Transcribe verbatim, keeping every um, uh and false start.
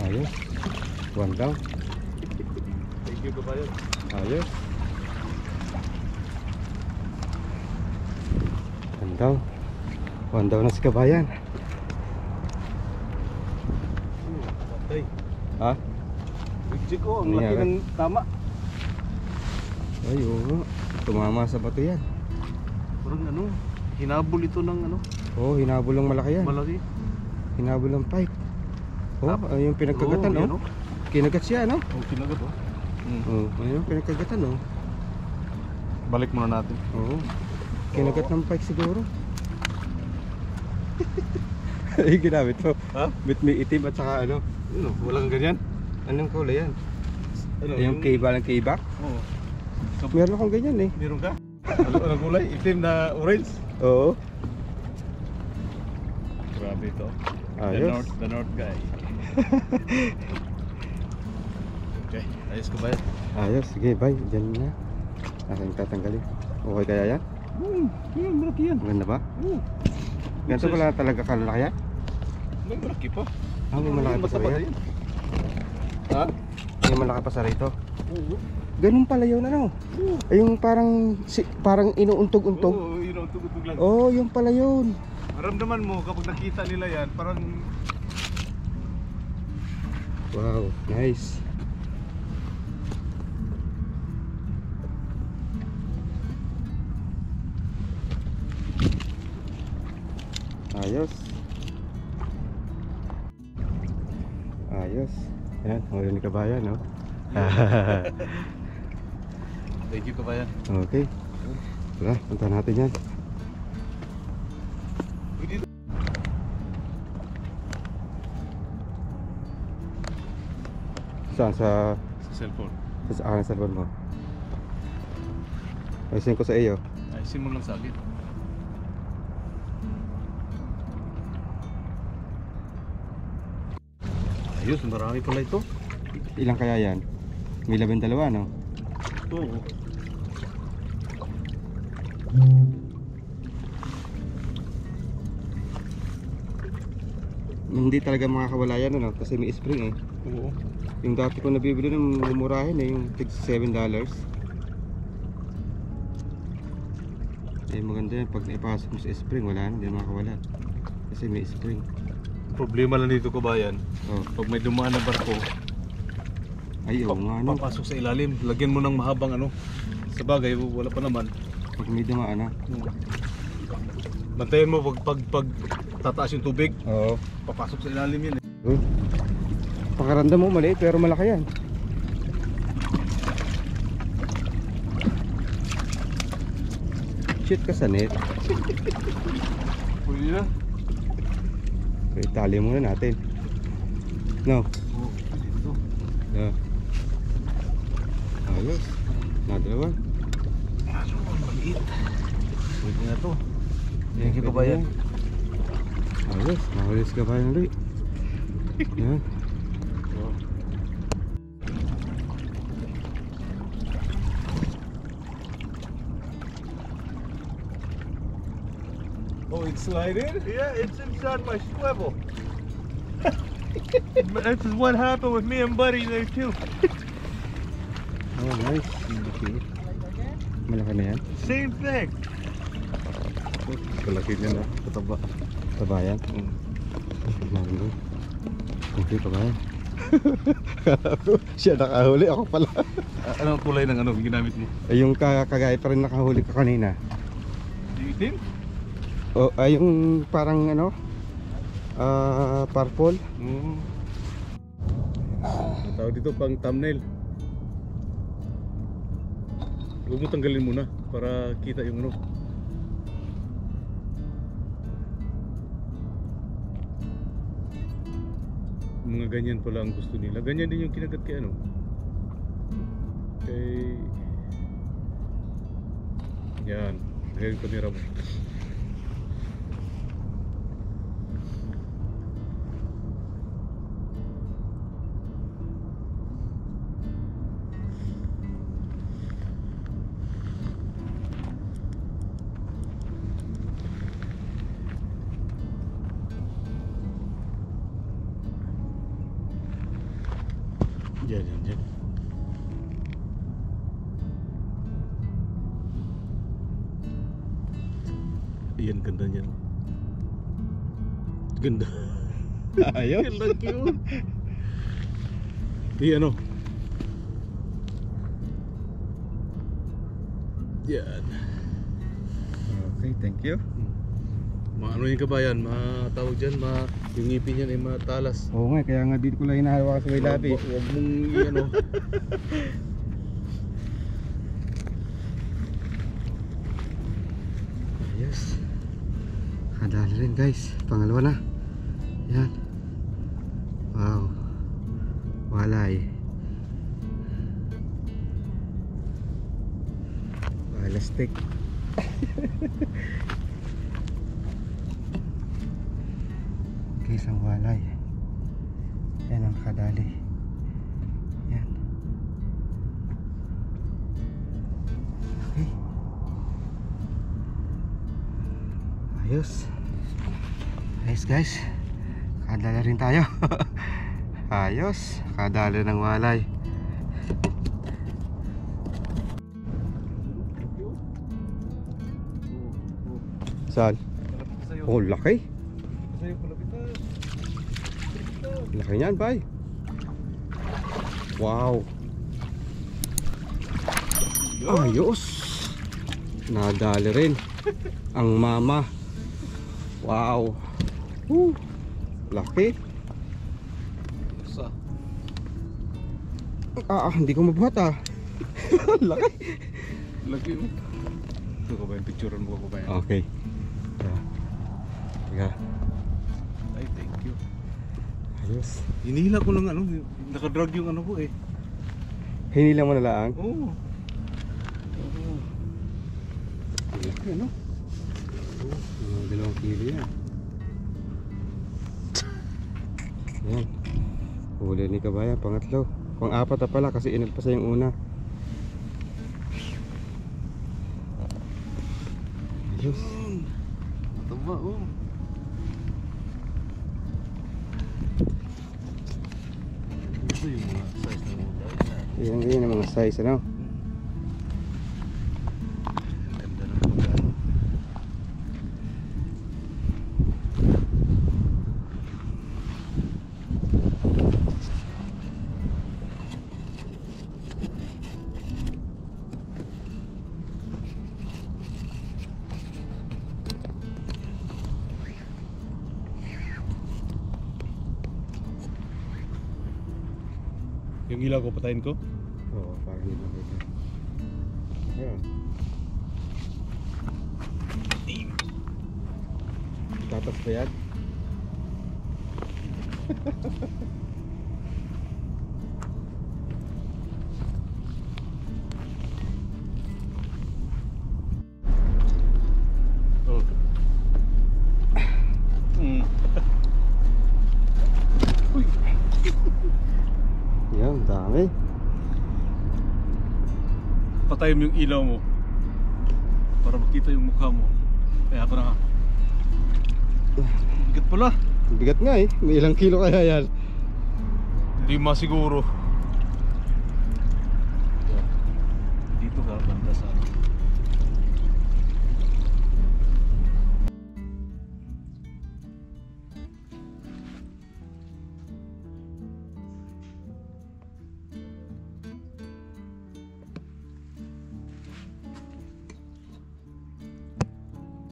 Ayos. One down. Thank you kabayan. Ayos. One down. One down na si kabayan. Patay. Ha? Big ko, ang Ano laki yan? ng tama. Ay, oo. Tumama sa bato yan. Parang ano, hinabol ito ng ano, Oo, hinabol ng malaki yan. malaki. Hinabol ng pipe. Oo, Tap- ayun yung pinagkagatan, Oo, yan, oh. Kinagat siya, no? Oh, kinagat oh. Hmm. Oo, ayun yung pinagkagatan, oh. Balik muna natin. Oo. Kinagat ng pipe siguro. Ay, ginamit mo. Ha? Bit may itim at saka ano. Ano, walang ganyan. Anong kulay yan? Ano, Yung cable ng kibak? Oo. Meron akong ganyan eh. Meron ka? Ano, anong kulay? Itim na orange? Oo. Grabe ito. The Ayos. North, the North guy. Okay, ayos ko ba yan? Ayos, sige, bye. Diyan na. Aking tatanggalin. Okay kaya yan? Hmm, yun, malaki yan. Maganda ba? Oo. Ganito pala talaga kalaki yan? May malaki pa. Ah, may malaki pa sa Mataba rito. yan. Ha? May malaki pa sa rito. Oo. Ganun pala yun, ano? Oo. Ay, yung parang, si, parang inuuntog-untog. Oo, yun ang tugtog lang. Oo, oh, yung pala yun. Maramdaman mo kapag nakita nila yan, parang Wow, nice. Ayos. Ayos. Ayan, huli ni kabayan, no? thank you kabayan. Okay. Tara, punta natin yan. Saan? Sa, Sa cellphone. sa akin sa cellphone mo. Ayusin ko sa iyo. Ayusin mo lang sa akin. Ayos, marami pala ito. Ilang kaya yan? May labing dalawa, no? Oo. Hindi talaga makakawala yan, ano? Kasi may spring eh. Oo. Yung dati ko nabibili ng mumurahin eh, yung tig seven dollars. Eh maganda yan, pag ipasok mo sa spring, wala na, hindi na makakawala. Kasi may spring. Problema lang dito kabayan, Oh. pag may dumaan na barko, Ay, oo nga, ano? papasok sa ilalim, lagyan mo ng mahabang ano. Sa bagay, wala pa naman. Pag may dumaan, ano? Bantayan mo pag, pag, pag tataas yung tubig, Oo. papasok sa ilalim yan eh. Oh. Pakaramdam mo maliit pero malaki yan. Shit ka sa net. Pwede na. Okay, tali muna natin. No? Oo, dito. Yeah. Ayos. Nadalawa. Kaso, maliit. Pwede na to. Thank you, kabayan. Ayos. Mahulis kabayan ulit. Yan. Oh, it's sliding? Yeah, it's inside my swivel. This is what happened with me and Buddy there too. Oh, nice. Okay. Malaki na yan. Same thing. Malaki niya na. Pataba. Kabayan. Mm. Nandun. Okay, kabayan. Siya nakahuli, ako pala. Uh, anong kulay ng ano ginamit mo? Ay, yung kagaya pa rin nakahuli ka kanina. Itim? O, ay, yung parang ano, ah, purple. Oo. Ang tawag dito pang thumbnail. Huwag mo tanggalin muna para kita yung ano. Mga ganyan pala ang gusto nila. Ganyan din yung kinagat kay ano. Kay... Yan. Ngayon kamera mo. Yan, yan, yan. Yan, ganda niyan. Ganda. Ayos. Ganda cute. Di ano. Yan. Okay, thank you. Maano yung kabayan, matawag dyan, ma, yung ngipin yan ay matalas. Oo nga, kaya nga dito ko lang hinahawakan sa may labi. Huwag huwag mong ano. Ayos. Kadali rin guys. Pangalawa na. Yan. Wow. Walay. Walastik. Guys, ang walay. Yan ang kadali. Yan. Okay. Ayos. Ayos guys. Kadala rin tayo. Ayos. Kadala ng walay. Saan? Oh, laki. Sa'yo, palapitan. Laki niyan, bay. Wow. Ayos. Nadali rin ang mama. Wow. Woo. Laki. Sa. Ah, ah, hindi ko mabuhat ah. Laki. Laki mo. Ito ka ba yung picturean mo ko ba yan? Okay. Yeah. Tiga. Ay, thank you. Ayos. Hinila ko lang ano, nakadrag yung ano ko eh. Hinila mo na lang. Oo. Oo. Laki ano? Oh, dalawang kilo yan. Yan. Huli ni kabayan, pangatlo. Pang apat na pala kasi inagpasa yung una. Ayos. Mataba oh. Ito yung mga size na mga Yan yun ang mga size ano. ganda ng pagkano. Yung ilaw ko, patayin ko? Oo, parang hindi makita. Ayan. Tatas pa yan? Oh. Mm. Uy. Yan, dami. Patayin mo yung ilaw mo para makita yung mukha mo. Kaya ako na nga. Bigat pala. Bigat nga eh. May ilang kilo kaya yan. Lima siguro.